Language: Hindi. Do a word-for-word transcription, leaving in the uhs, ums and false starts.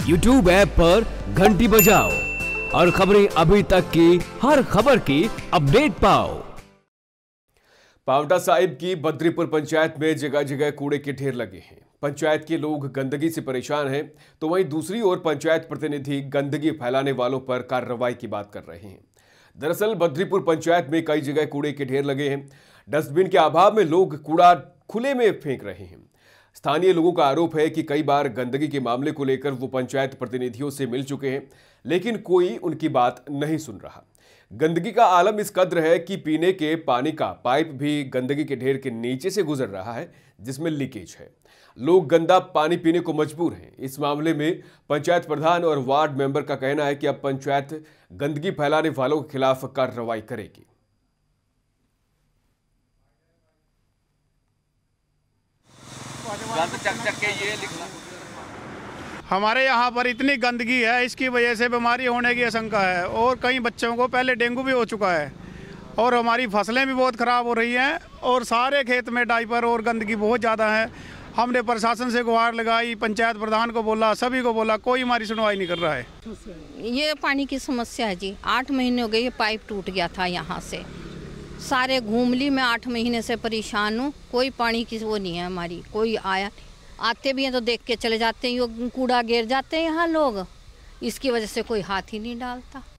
यूट्यूब ऐप पर घंटी बजाओ और खबरें अभी तक की हर खबर की अपडेट पाओ। पांवटा साहिब की बद्रीपुर पंचायत में जगह जगह कूड़े के ढेर लगे हैं। पंचायत के लोग गंदगी से परेशान हैं, तो वहीं दूसरी ओर पंचायत प्रतिनिधि गंदगी फैलाने वालों पर कार्रवाई की बात कर रहे हैं। दरअसल बद्रीपुर पंचायत में कई जगह कूड़े के ढेर लगे हैं। डस्टबिन के अभाव में लोग कूड़ा खुले में फेंक रहे हैं। स्थानीय लोगों का आरोप है कि कई बार गंदगी के मामले को लेकर वो पंचायत प्रतिनिधियों से मिल चुके हैं, लेकिन कोई उनकी बात नहीं सुन रहा। गंदगी का आलम इस कद्र है कि पीने के पानी का पाइप भी गंदगी के ढेर के नीचे से गुजर रहा है, जिसमें लीकेज है। लोग गंदा पानी पीने को मजबूर हैं। इस मामले में पंचायत प्रधान और वार्ड मेंबर का कहना है कि अब पंचायत गंदगी फैलाने वालों के खिलाफ कार्रवाई करेगी। चक चक के ये लिखना। हमारे यहाँ पर इतनी गंदगी है, इसकी वजह से बीमारी होने की आशंका है और कई बच्चों को पहले डेंगू भी हो चुका है और हमारी फसलें भी बहुत ख़राब हो रही हैं और सारे खेत में डायपर और गंदगी बहुत ज़्यादा है। हमने प्रशासन से गुहार लगाई, पंचायत प्रधान को बोला, सभी को बोला, कोई हमारी सुनवाई नहीं कर रहा है। ये पानी की समस्या है जी। आठ महीने हो गए, ये पाइप टूट गया था यहाँ से। सारे घूम ली, मैं आठ महीने से परेशान हूँ। कोई पानी की वो नहीं है हमारी, कोई आया आते भी हैं तो देख के चले जाते हैं। यो कूड़ा गिर जाते हैं यहाँ लोग, इसकी वजह से कोई हाथ ही नहीं डालता।